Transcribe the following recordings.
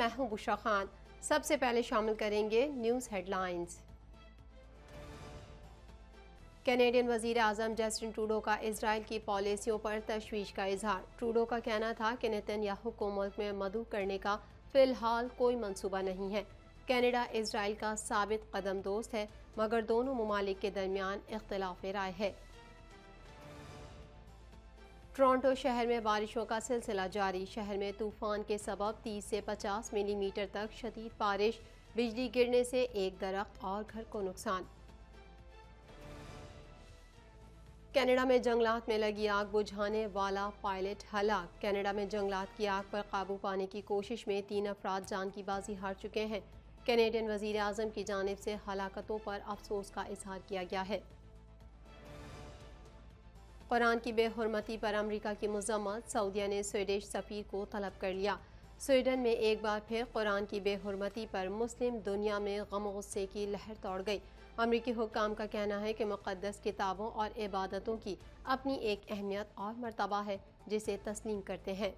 میں ہوں بشرا خان۔ سب سے پہلے شامل کریں گے نیوز ہیڈ لائنز۔ کینیڈین وزیر اعظم جسٹن ٹروڈو کا اسرائیل کی پالیسیوں پر تشویش کا اظہار۔ ٹروڈو کا کہنا تھا کہ نیتن یاہو کو ملک میں مدعو کرنے کا فی الحال کوئی منصوبہ نہیں ہے۔ کینیڈا اسرائیل کا ثابت قدم دوست ہے، مگر دونوں ممالک کے درمیان اختلاف رائے ہے۔ ٹورانٹو شہر میں بارشوں کا سلسلہ جاری۔ شہر میں طوفان کے سبب 30 سے 50 ملی میٹر تک شدید بارش، بجلی گرنے سے ایک درخت اور گھر کو نقصان۔ کینیڈا میں جنگلات میں لگی آگ بجھانے والا پائلٹ ہلاک۔ کینیڈا میں جنگلات کی آگ پر قابو پانے کی کوشش میں 3 افراد جان کی بازی ہار چکے ہیں۔ کینیڈین وزیر اعظم کی جانب سے ہلاکتوں پر افسوس کا اظہار کیا گیا ہے۔ قرآن کی بے حرمتی پر امریکہ کی مذمت۔ سعودیہ نے سویڈش سفیر کو طلب کر لیا۔ سویڈن میں ایک بار پھر قرآن کی بے حرمتی پر مسلم دنیا میں غم و غصے کی لہر دوڑ گئی۔ امریکی حکام کا کہنا ہے کہ مقدس کتابوں اور عبادتوں کی اپنی ایک اہمیت اور مرتبہ ہے جسے تسلیم کرتے ہیں۔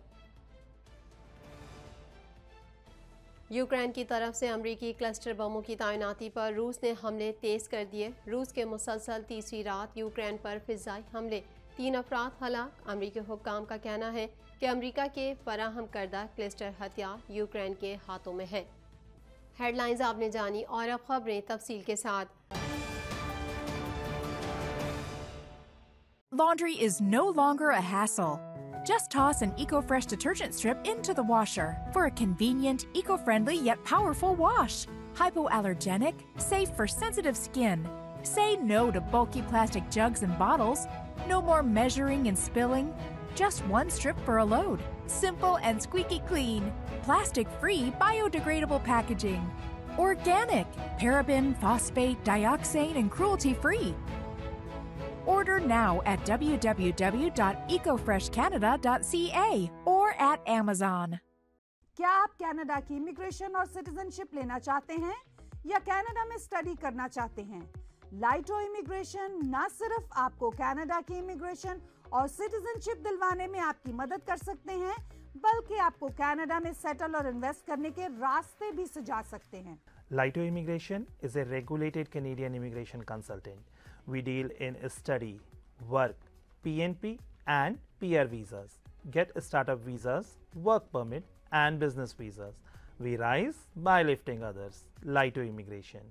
یوکرین کی طرف سے امریکی کلسٹر بموں کی تعیناتی پر روس نے حملے تیز کر دیے۔ روس کے مسلسل تیسری رات یوکرین پر فضائی حملے، 3 افراد ہلاک۔ امریکی حکام کا کہنا ہے کہ امریکہ کے فراہم کردہ کلسٹر ہتھیار یوکرین کے ہاتھوں میں ہے۔ ہیڈ لائنز آپ نے جانی اور اب خبریں تفصیل کے ساتھ۔ Laundry is no longer a hassle. Just toss an EcoFresh detergent strip into the washer for a convenient, eco-friendly yet powerful wash. Hypoallergenic, safe for sensitive skin. Say no to bulky plastic jugs and bottles. No more measuring and spilling. Just one strip for a load. Simple and squeaky clean. Plastic-free, biodegradable packaging. Organic, paraben, phosphate, dioxane, and cruelty-free. Order now at www.ecofreshcanada.ca or at Amazon. کیا آپ Canada کی immigration اور citizen شپ لینا چاہتے ہیں یا Canada میں study کرنا چاہتے ہیں؟ لائٹو امیگریشن نہ صرف آپ کو کینیڈا کی امیگریشن اور سٹیزن شپ دلوانے میں آپ کی مدد کر سکتے ہیں، بلکہ آپ کو کینیڈا میں سیٹل اور انویسٹ کرنے کے راستے بھی سجا سکتے ہیں۔ Laito Immigration is a regulated Canadian immigration consultant. We deal in study, work, PNP and PR visas. Get startup visas, work permit and business visas. We rise by lifting others. Laito Immigration.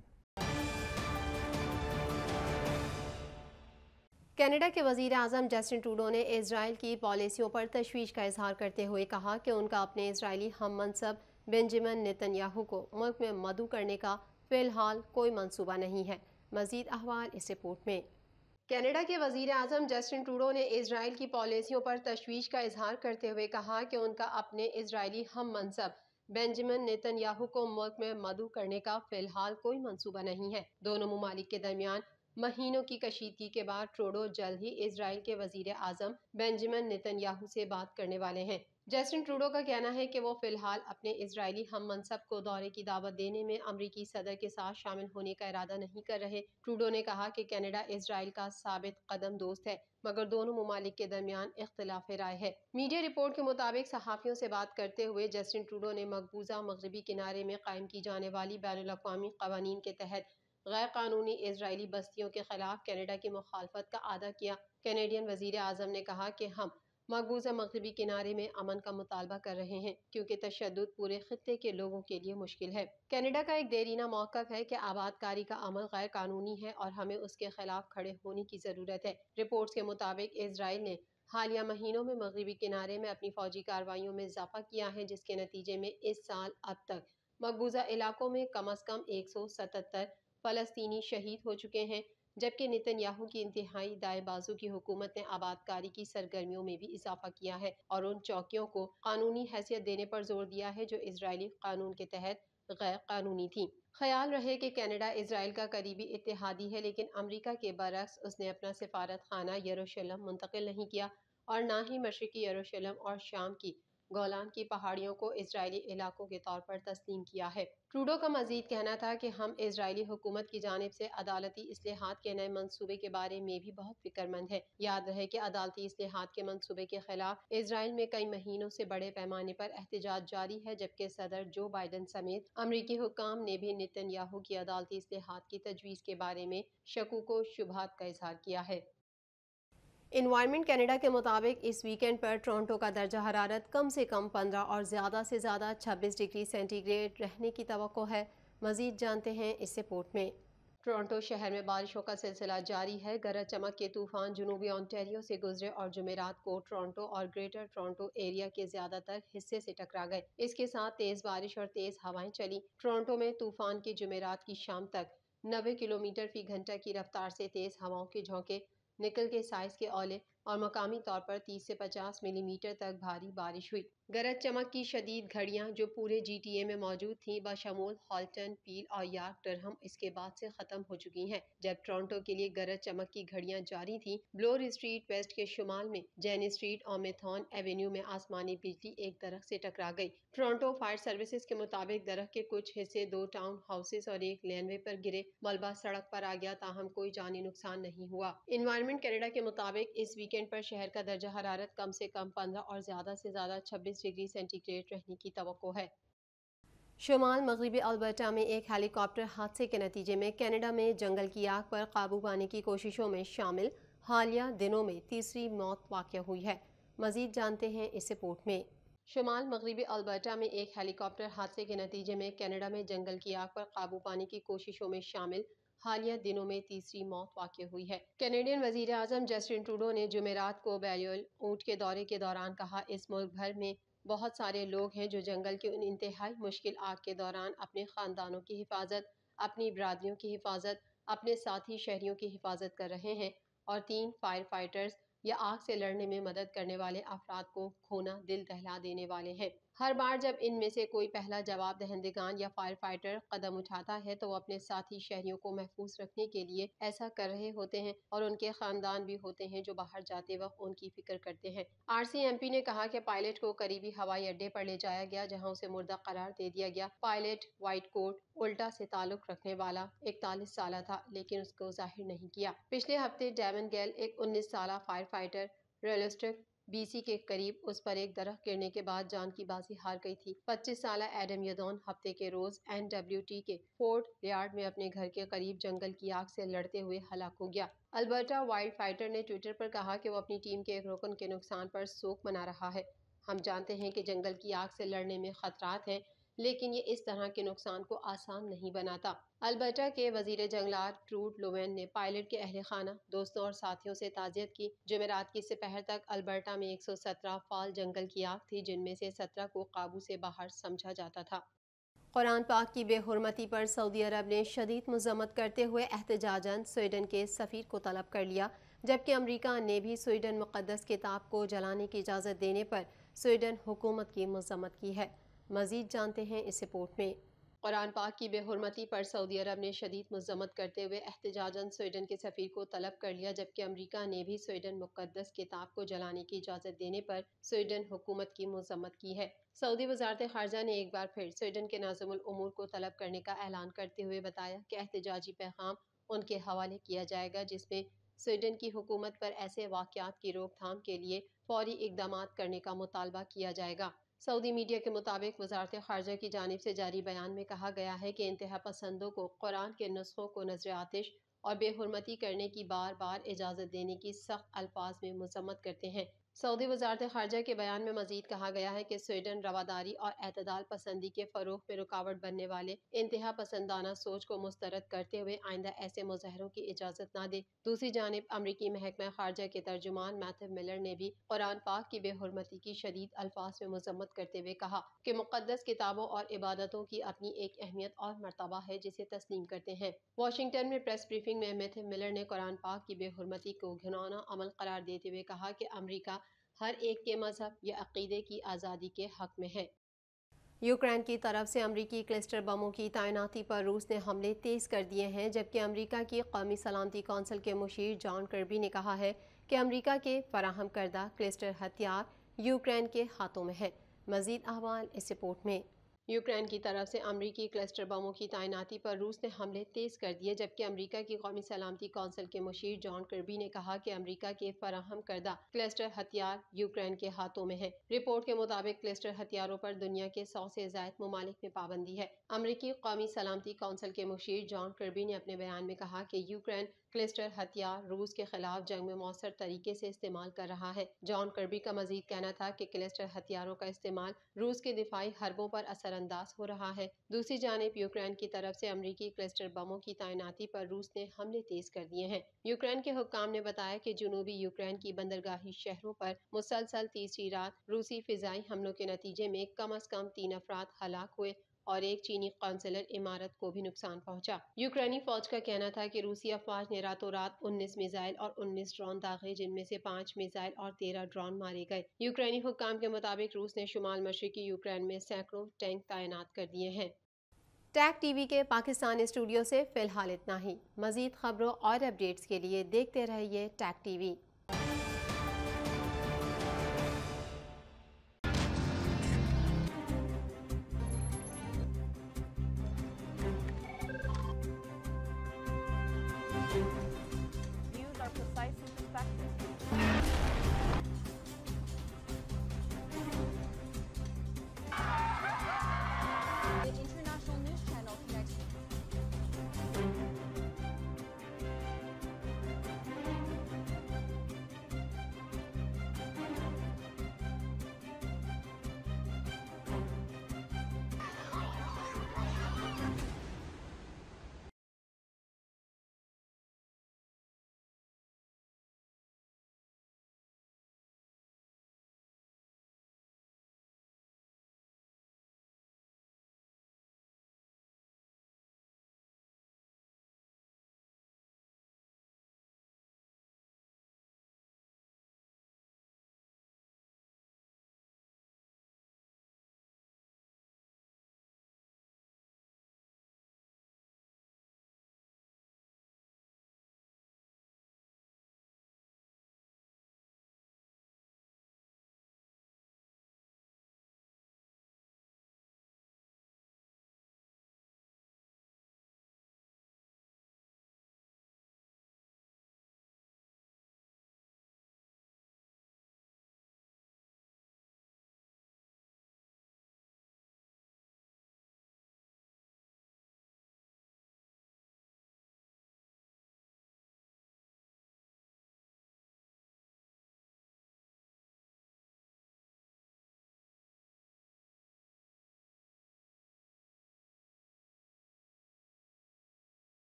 Canada کے وزیر اعظم Justin Trudeau نے اسرائیل کی پالیسیوں پر تشویش کا اظہار کرتے ہوئے کہا کہ ان کا اپنے اسرائیلی ہم منصب بنجمن نیتن یاہو کو ملک میں مدعو کرنے کا فی الحال کوئی منصوبہ نہیں ہے۔ مزید احوال اس رپورٹ میں۔ کینیڈا کے وزیر اعظم جسٹن ٹروڈو نے اسرائیل کی پالیسیوں پر تشویش کا اظہار کرتے ہوئے کہا کہ ان کا اپنے اسرائیلی ہم منصب بنجمن نیتن یاہو کو ملک میں مدعو کرنے کا فی الحال کوئی منصوبہ نہیں ہے۔ دونوں ممالک کے درمیان مہینوں کی کشیدگی کے بعد ٹروڈو جلد ہی اسرائیل کے وزیر اعظم بنجمن نیتن یاہو سے بات کرنے والے ہیں۔ جسٹن ٹروڈو کا کہنا ہے کہ وہ فی الحال اپنے اسرائیلی ہم منصب کو دورے کی دعوت دینے میں امریکی صدر کے ساتھ شامل ہونے کا ارادہ نہیں کر رہے۔ ٹروڈو نے کہا کہ کینیڈا اسرائیل کا ثابت قدم دوست ہے، مگر دونوں ممالک کے درمیان اختلاف رائے ہے۔ میڈیا رپورٹ کے مطابق صحافیوں سے بات کرتے ہوئے جسٹن ٹروڈو نے مقبوضہ مغربی کنارے میں قائم کی جانے والی بین الاقوامی قوانین کے تحت غیر قانونی اسرائیلی بستیوں کے خلاف کینیڈا کی مخالفت کا اعادہ کیا۔ کینیڈین وزیر اعظم نے کہا کہ ہم مقبوضہ مغربی کنارے میں امن کا مطالبہ کر رہے ہیں کیونکہ تشدد پورے خطے کے لوگوں کے لیے مشکل ہے۔ کینیڈا کا ایک دیرینہ موقف ہے کہ آباد کاری کا عمل غیر قانونی ہے اور ہمیں اس کے خلاف کھڑے ہونے کی ضرورت ہے۔ رپورٹس کے مطابق اسرائیل نے حالیہ مہینوں میں مغربی کنارے میں اپنی فوجی کارروائیوں میں اضافہ کیا ہے، جس کے نتیجے میں اس سال اب تک مقبوضہ علاقوں میں کم از کم 177 فلسطینی شہید ہو چکے ہیں، جبکہ نیتن یاہو کی انتہائی دائیں بازو کی حکومت نے آباد کاری کی سرگرمیوں میں بھی اضافہ کیا ہے اور ان چوکیوں کو قانونی حیثیت دینے پر زور دیا ہے جو اسرائیلی قانون کے تحت غیر قانونی تھیں۔ خیال رہے کہ کینیڈا اسرائیل کا قریبی اتحادی ہے، لیکن امریکہ کے برعکس اس نے اپنا سفارت خانہ یروشلم منتقل نہیں کیا اور نہ ہی مشرقی یروشلم اور شام کی گولان کی پہاڑیوں کو اسرائیلی علاقوں کے طور پر تسلیم کیا ہے۔ ٹروڈو کا مزید کہنا تھا کہ ہم اسرائیلی حکومت کی جانب سے عدالتی اصلاحات کے نئے منصوبے کے بارے میں بھی بہت فکر مند ہیں۔ یاد رہے کہ عدالتی اصلاحات کے منصوبے کے خلاف اسرائیل میں کئی مہینوں سے بڑے پیمانے پر احتجاج جاری ہے، جبکہ صدر جو بائیڈن سمیت امریکی حکام نے بھی نیتن یاہو کی عدالتی اصلاحات کی تجویز کے بارے میں شکوک و شبہات کا اظہار کیا ہے۔ انوائرمنٹ کینیڈا کے مطابق اس ویکینڈ پر ٹورنٹو کا درجہ حرارت کم سے کم 15 اور زیادہ سے زیادہ 26 ڈگری سینٹی گریڈ رہنے کی توقع ہے۔ مزید جانتے ہیں اس رپورٹ میں۔ ٹورنٹو شہر میں بارشوں کا سلسلہ جاری ہے۔ گرج چمک کے طوفان جنوبی اونٹیریو سے گزرے اور جمعرات کو ٹورنٹو اور گریٹر ٹورنٹو ایریا کے زیادہ تر حصے سے ٹکرا گئے۔ اس کے ساتھ تیز بارش اور تیز ہوائیں چلی۔ ٹورنٹو میں طوفان کی جمعرات کی شام تک 90 کلومیٹر فی گھنٹہ کی رفتار سے تیز ہواؤں کے جھونکے، نکل کے سائز کے اولے اور مقامی طور پر 30 سے 50 ملی میٹر تک بھاری بارش ہوئی۔ گرج چمک کی شدید گھڑیاں جو پورے جی ٹی اے میں موجود تھیں بشمول ہالٹن، پیل اور یارک ڈرہم اس کے بعد سے ختم ہو چکی ہیں۔ جب ٹورنٹو کے لیے گرج چمک کی گھڑیاں جاری تھیں، بلور اسٹریٹ ویسٹ کے شمال میں جین اسٹریٹ اور میتھون ایونیو میں آسمانی بجلی ایک درخت سے ٹکرا گئی۔ ٹورنٹو فائر سروسز کے مطابق درخت کے کچھ حصے 2 ٹاؤن ہاؤسز اور ایک لین وے پر گرے۔ ملبہ سڑک پر آ گیا، تاہم کوئی جانی نقصان نہیں ہوا۔ انوائرمنٹ کینیڈا کے مطابق اس ویکینڈ پر شہر کا درجہ حرارت کم سے کم 15 اور زیادہ سے زیادہ 26 ڈگری سینٹی گریڈ رہنے کی توقع ہے۔ شمال مغربی البرٹا میں ایک ہیلی کاپٹر حادثے کے نتیجے میں کینیڈا میں جنگل کی آگ پر قابو پانے کی کوششوں میں شامل حالیہ دنوں میں تیسری موت واقع ہوئی ہے۔ مزید جانتے ہیں اس رپورٹ میں۔ شمال مغربی البرٹا میں ایک ہیلی کاپٹر حادثے کے نتیجے میں کینیڈا میں جنگل کی آگ پر قابو پانے کی کوششوں میں شامل حالیہ دنوں میں تیسری موت واقع ہوئی ہے۔ کینیڈین وزیر اعظم جسٹن ٹروڈو نے جمعرات کو بیلیول اونٹ کے دورے کے دوران کہا، اس ملک بھر میں بہت سارے لوگ ہیں جو جنگل کی ان انتہائی مشکل آگ کے دوران اپنے خاندانوں کی حفاظت، اپنی برادریوں کی حفاظت، اپنے ساتھی شہریوں کی حفاظت کر رہے ہیں، اور 3 فائر فائٹرز یا آگ سے لڑنے میں مدد کرنے والے افراد کو کھونا دل دہلا دینے والے ہیں۔ ہر بار جب ان میں سے کوئی پہلا جواب دہندگان یا فائر فائٹر قدم اٹھاتا ہے تو وہ اپنے ساتھی شہریوں کو محفوظ رکھنے کے لیے ایسا کر رہے ہوتے ہیں، اور ان کے خاندان بھی ہوتے ہیں جو باہر جاتے وقت ان کی فکر کرتے ہیں۔ RCMP نے کہا کہ پائلٹ کو قریبی ہوائی اڈے پر لے جایا گیا جہاں اسے مردہ قرار دے دیا گیا۔ پائلٹ وائٹ کوٹ الٹا سے تعلق رکھنے والا 41 سالہ تھا، لیکن اس کو ظاہر نہیں کیا۔ پچھلے ہفتے ڈیون گیل، ایک 19 سالہ فائر فائٹر، ریلسٹک BC کے قریب اس پر ایک درخت گرنے کے بعد جان کی بازی ہار گئی تھی۔ 25 سالہ ایڈم یدون ہفتے کے روز NWT کے فورٹ لیارڈ میں اپنے گھر کے قریب جنگل کی آگ سے لڑتے ہوئے ہلاک ہو گیا۔ البرٹا وائلڈ فائٹر نے ٹویٹر پر کہا کہ وہ اپنی ٹیم کے ایک رکن کے نقصان پر سوگ منا رہا ہے۔ ہم جانتے ہیں کہ جنگل کی آگ سے لڑنے میں خطرات ہیں، لیکن یہ اس طرح کے نقصان کو آسان نہیں بناتا۔ البرٹا کے وزیر جنگلات ٹروڈ لوین نے پائلٹ کے اہل خانہ، دوستوں اور ساتھیوں سے تعزیت کی۔ جمعرات کی سپہر تک البرٹا میں 117 فعال جنگل کی آگ تھی، جن میں سے 17 کو قابو سے باہر سمجھا جاتا تھا۔ قرآن پاک کی بے حرمتی پر سعودی عرب نے شدید مذمت کرتے ہوئے احتجاجاً سویڈن کے سفیر کو طلب کر لیا، جبکہ امریکہ نے بھی سویڈن مقدس کتاب کو جلانے کی اجازت دینے پر سویڈن حکومت کی مذمت کی ہے۔ مزید جانتے ہیں اس رپورٹ میں۔ قرآن پاک کی بے حرمتی پر سعودی عرب نے شدید مذمت کرتے ہوئے احتجاجاً سویڈن کے سفیر کو طلب کر لیا، جبکہ امریکہ نے بھی سویڈن مقدس کتاب کو جلانے کی اجازت دینے پر سویڈن حکومت کی مذمت کی ہے۔ سعودی وزارت خارجہ نے ایک بار پھر سویڈن کے ناظم الامور کو طلب کرنے کا اعلان کرتے ہوئے بتایا کہ احتجاجی پیغام ان کے حوالے کیا جائے گا، جس میں سویڈن کی حکومت پر ایسے واقعات کی روک تھام کے لیے فوری اقدامات کرنے کا مطالبہ کیا جائے گا۔ سعودی میڈیا کے مطابق وزارت خارجہ کی جانب سے جاری بیان میں کہا گیا ہے کہ انتہا پسندوں کو قرآن کے نسخوں کو نذر آتش اور بے حرمتی کرنے کی بار بار اجازت دینے کی سخت الفاظ میں مذمت کرتے ہیں۔ سعودی وزارت خارجہ کے بیان میں مزید کہا گیا ہے کہ سویڈن رواداری اور اعتدال پسندی کے فروغ میں رکاوٹ بننے والے انتہا پسندانہ سوچ کو مسترد کرتے ہوئے آئندہ ایسے مظاہروں کی اجازت نہ دے۔ دوسری جانب امریکی محکمہ خارجہ کے ترجمان میتھیو ملر نے بھی قرآن پاک کی بے حرمتی کی شدید الفاظ میں مذمت کرتے ہوئے کہا کہ مقدس کتابوں اور عبادتوں کی اپنی ایک اہمیت اور مرتبہ ہے جسے تسلیم کرتے ہیں۔ واشنگٹن میں پریس بریفنگ میں میتھیو ملر نے قرآن پاک کی بے حرمتی کو گھناؤنا عمل قرار دیتے ہوئے کہا کہ امریکہ ہر ایک کے مذہب یا عقیدے کی آزادی کے حق میں ہے۔ یوکرین کی طرف سے امریکی کلسٹر بموں کی تعیناتی پر روس نے حملے تیز کر دیے ہیں، جبکہ امریکہ کی قومی سلامتی کونسل کے مشیر جان کربی نے کہا ہے کہ امریکہ کے فراہم کردہ کلسٹر ہتھیار یوکرین کے ہاتھوں میں ہیں۔ مزید احوال اس رپورٹ میں۔ یوکرین کی طرف سے امریکی کلسٹر بموں کی تعیناتی پر روس نے حملے تیز کر دیے، جبکہ امریکہ کی قومی سلامتی کونسل کے مشیر جان کربی نے کہا کہ امریکہ کے فراہم کردہ کلسٹر ہتھیار یوکرین کے ہاتھوں میں ہیں۔ رپورٹ کے مطابق کلسٹر ہتھیاروں پر دنیا کے 100 سے زائد ممالک میں پابندی ہے۔ امریکی قومی سلامتی کونسل کے مشیر جان کربی نے اپنے بیان میں کہا کہ یوکرین کلسٹر ہتھیار روس کے خلاف جنگ میں مؤثر طریقے سے استعمال کر رہا ہے۔ جان کربی کا مزید کہنا تھا کہ کلسٹر ہتھیاروں کا استعمال روس کے دفاعی حربوں پر اثر انداز ہو رہا ہے۔ دوسری جانب یوکرین کی طرف سے امریکی کلسٹر بموں کی تعیناتی پر روس نے حملے تیز کر دیے ہیں۔ یوکرین کے حکام نے بتایا کہ جنوبی یوکرین کی بندرگاہی شہروں پر مسلسل تیسری رات روسی فضائی حملوں کے نتیجے میں کم از کم 3 افراد ہلاک ہوئے اور ایک چینی قونصلر عمارت کو بھی نقصان پہنچا۔ یوکرینی فوج کا کہنا تھا کہ روسی افواج نے راتوں رات 19 میزائل اور 19 ڈرون داغے، جن میں سے 5 میزائل اور 13 ڈرون مارے گئے۔ یوکرینی حکام کے مطابق روس نے شمال مشرقی یوکرین میں سینکڑوں ٹینک تعینات کر دیے ہیں۔ ٹیک ٹی وی کے پاکستان اسٹوڈیو سے فی الحال اتنا ہی۔ مزید خبروں اور اپڈیٹس کے لیے دیکھتے رہیے ٹیک ٹی وی۔